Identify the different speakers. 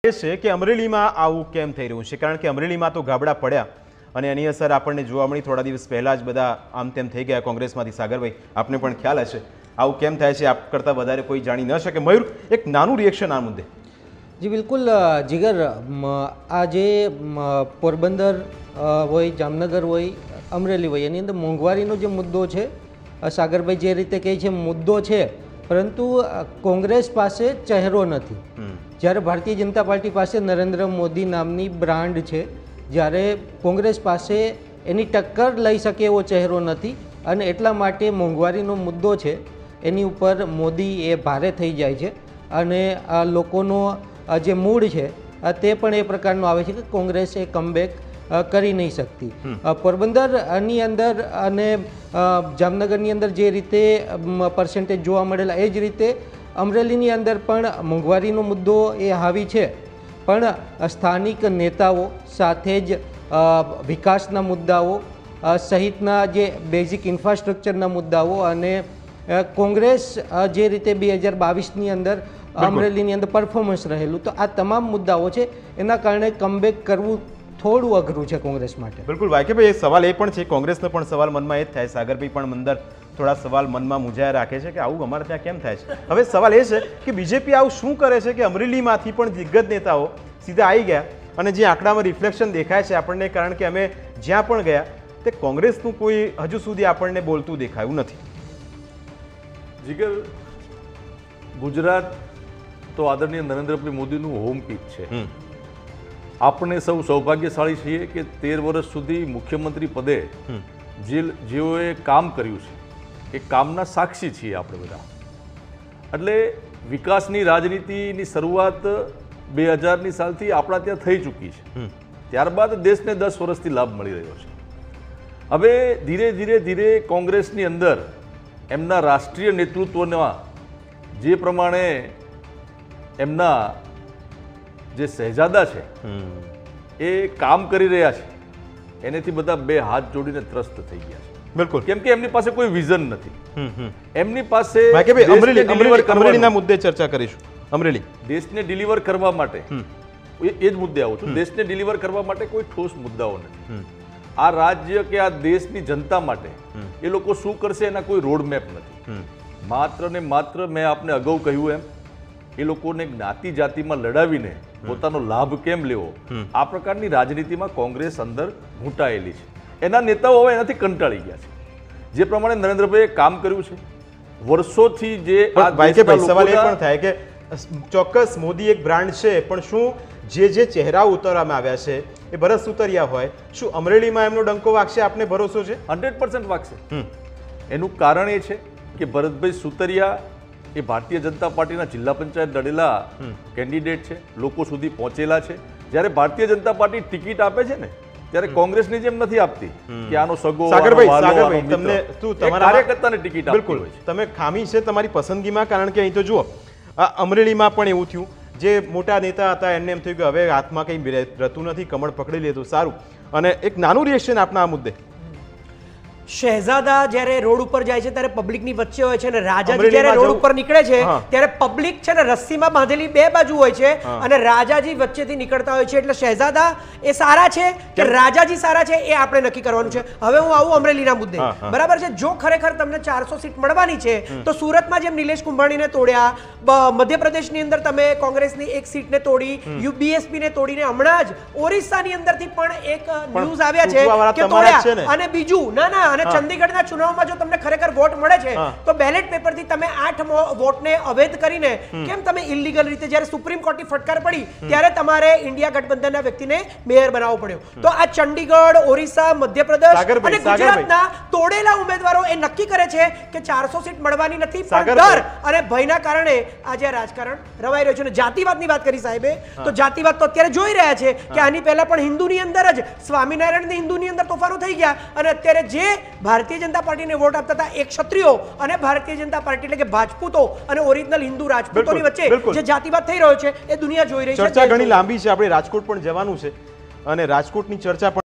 Speaker 1: છે કે અમરેલીમાં આવું કેમ થઈ રહ્યું છે? કારણ કે અમરેલીમાં તો ગાબડા પડ્યા અને એની અસર આપણને જોવા મળી. થોડા દિવસ પહેલાં જ બધા આમ તેમ થઈ ગયા કોંગ્રેસમાંથી. સાગરભાઈ, આપને પણ ખ્યાલ હશે આવું કેમ થાય છે? આપ કરતાં વધારે કોઈ જાણી ન શકે. મયુર, એક નાનું રિએક્શન આ મુદ્દે.
Speaker 2: જી બિલકુલ જીગર, આ જે પોરબંદર હોય, જામનગર હોય, અમરેલી હોય, એની અંદર મોંઘવારીનો જે મુદ્દો છે, સાગરભાઈ જે રીતે કહે છે મુદ્દો છે, પરંતુ કોંગ્રેસ પાસે ચહેરો નથી. જ્યારે ભારતીય જનતા પાર્ટી પાસે નરેન્દ્ર મોદી નામની બ્રાન્ડ છે, જ્યારે કોંગ્રેસ પાસે એની ટક્કર લઈ શકે એવો ચહેરો નથી, અને એટલા માટે મોંઘવારીનો મુદ્દો છે એની ઉપર મોદી એ ભારે થઈ જાય છે. અને આ લોકોનો જે મૂડ છે તે પણ એ પ્રકારનો આવે છે કે કોંગ્રેસ એ કમબેક કરી નહીં શકતી. પોરબંદરની અંદર અને જામનગરની અંદર જે રીતે પર્સન્ટેજ જોવા મળેલા, એ જ રીતે અમરેલીની અંદર પણ મોંઘવારીનો મુદ્દો એ હાવી છે. પણ સ્થાનિક નેતાઓ સાથે જ વિકાસના મુદ્દાઓ સહિતના જે બેઝિક ઇન્ફ્રાસ્ટ્રક્ચરના મુદ્દાઓ અને કોંગ્રેસ જે રીતે 2022ની અંદર અમરેલીની અંદર પરફોર્મન્સ રહેલું, તો આ તમામ મુદ્દાઓ છે. એના કારણે કમબેક કરવું થોડું અઘરું છે કોંગ્રેસ માટે.
Speaker 1: બિલકુલ વાકેભાઈ, એક સવાલ એ પણ છે, કોંગ્રેસનો પણ સવાલ મનમાં એ જ થાય. સાગરભાઈ પણ અંદર થોડા સવાલ મનમાં મૂંઝાયા રાખે છે કે આવું અમારે ત્યાં કેમ થાય છે. હવે સવાલ એ છે કે બીજેપી આવું શું કરે છે કે અમરેલીમાંથી પણ દિગ્ગજ નેતાઓ સીધા આવી ગયા અને જે આંકડામાં રિફ્લેક્શન દેખાય છે આપણને, કારણ કે અમે જ્યાં પણ ગયા તે કોંગ્રેસનું કોઈ હજુ સુધી આપણને બોલતું દેખાયું નથી.
Speaker 3: જીગર, ગુજરાત તો આદરણીય નરેન્દ્રભાઈ મોદીનું હોમ પીચ છે. આપણે સૌ સૌભાગ્યશાળી છીએ કે 13 વર્ષ સુધી મુખ્યમંત્રી પદે જેઓએ કામ કર્યું છે એ કામના સાક્ષી છીએ આપણે બધા. એટલે વિકાસની રાજનીતિની શરૂઆત 2000ની સાલથી આપણા ત્યાં થઈ ચૂકી છે. ત્યારબાદ દેશને 10 વર્ષથી લાભ મળી રહ્યો છે. હવે ધીરે ધીરે ધીરે કોંગ્રેસની અંદર એમના રાષ્ટ્રીય નેતૃત્વના જે પ્રમાણે એમના જે શહેજાદા છે એ કામ કરી રહ્યા છે, એનેથી બધા બે હાથ જોડીને ત્રસ્ત થઈ ગયા છે.
Speaker 1: બિલકુલ, કેમ
Speaker 3: કે એમની પાસે કોઈ વિઝન નથી. એમની પાસે
Speaker 1: અમરેલીના મુદ્દે ચર્ચા કરીશું. અમરેલી
Speaker 3: દેશને ડિલિવર કરવા માટે, એ જ મુદ્દે આવું છું, દેશને ડિલિવર કરવા માટે કોઈ ઠોસ મુદ્દાઓ નથી. આ રાજ્ય કે આ દેશની જનતા માટે એ લોકો શું કરશે એના કોઈ રોડમેપ નથી. માત્ર ને માત્ર મેં આપને અગાઉ કહ્યું એમ, એ લોકોને જ્ઞાતિ જાતિમાં લડાવીને પોતાનો લાભ કેમ લેવો, આ પ્રકારની રાજનીતિમાં કોંગ્રેસ અંદર ઘૂંટાયેલી છે. એના નેતાઓ હવે એનાથી કંટાળી ગયા છે. જે પ્રમાણે નરેન્દ્રભાઈએ કામ કર્યું છે વર્ષોથી, જે
Speaker 1: સવાલ એ પણ થાય કે ચોક્કસ મોદી એક બ્રાન્ડ છે, પણ શું જે ચહેરાઓ ઉતારવામાં આવ્યા છે એ ભરત સુતરિયા હોય, શું અમરેલીમાં એમનો ડંકો વાગશે? આપને ભરોસો છે?
Speaker 3: 100% વાગશે. એનું કારણ એ છે કે ભરતભાઈ સુતરિયા એ ભારતીય જનતા પાર્ટીના જિલ્લા પંચાયત લડેલા કેન્ડિડેટ છે, લોકો સુધી પહોંચેલા છે. જ્યારે ભારતીય જનતા પાર્ટી ટિકિટ આપે છે ને, ત્યારે કોંગ્રેસની જેમ નથી આપતી કે આનો સગો.
Speaker 1: સાગરભાઈ, તમને શું તમારા
Speaker 3: કાર્યકર્તાને ટિકિટ આપવી હોય છે?
Speaker 1: તમે ખામી છે તમારી પસંદગીમાં, કારણ કે અહીં તો જુઓ અમરેલીમાં પણ એવું થયું. જે મોટા નેતા હતા એમને એમ થયું કે હવે હાથમાં કંઈ રહેતું નથી, કમળ પકડી લેતું સારું. અને એક નાનું રિએક્શન આપના આ મુદ્દે.
Speaker 4: શહેજાદા જ્યારે રોડ ઉપર જાય છે ત્યારે પબ્લિકની વચ્ચે હોય છે, અને રાજાજી જ્યારે રોડ ઉપર નીકળે છે ત્યારે પબ્લિક છે ને રસ્સીમાં બાંધેલી બે બાજુ હોય છે, અને રાજાજી વચ્ચેથી નીકળતા હોય છે. એટલે શહેજાદા એ સારા છે કે રાજાજી સારા છે એ આપણે નક્કી કરવાનું છે. હવે હું આવું અમરેલીના મુદ્દે, બરાબર છે. જો ખરેખર તમને 400 સીટ મળવાની છે તો સુરતમાં જેમ નિલેશ કુંભાણીને તોડ્યા, મધ્યપ્રદેશની અંદર તમે કોંગ્રેસની એક સીટને તોડી, બીએસપી ને તોડીને હમણાં જ ઓરિસ્સાની અંદરથી પણ એક ન્યૂઝ આવ્યા છે કે તોડ્યા. અને બીજું ના, અને ચંદીગઢના ચુનાવમાં જો તમને ખરેખર વોટ મળે છે તો બેલેટ પેપરથી તમે 8 વોટને અવૈધ કરીને કેમ તમે ઇલીગલ રીતે, જ્યારે સુપ્રીમ કોર્ટની ફટકાર પડી ત્યારે તમારે ઇન્ડિયા ગઠબંધનના વ્યક્તિને મેયર બનાવવો પડ્યો. તો આ ચંડીગઢ, ઓરિસ્સા, મધ્યપ્રદેશ અને ગુજરાતના તોડેલા ઉમેદવારો એ નક્કી કરે છે કે 400 સીટ મળવાની નથી, પણ ડર અને ભયના કારણે આજે રાજકારણ રવાઈ રહ્યું છે. અને જાતિવાદની વાત કરી સાહેબે, તો જાતિવાદ તો અત્યારે જોઈ રહ્યા છે કે આની પહેલા પણ હિન્દુની અંદર જ સ્વામિનારાયણની હિન્દુની અંદર તોફાનો થઈ ગયા, અને અત્યારે જે ભારતીય જનતા પાર્ટીને વોટ આપતા હતા એ ક્ષત્રિયો અને ભારતીય જનતા પાર્ટી એટલે કે ભાજપૂતો અને ઓરિજિનલ હિન્દુ રાજપૂતોની વચ્ચે જે જાતિવાદ થઈ રહ્યો છે એ દુનિયા જોઈ રહી છે.
Speaker 1: ચર્ચા ઘણી લાંબી છે, આપણે રાજકોટ પણ જવાનું છે અને રાજકોટની ચર્ચા પણ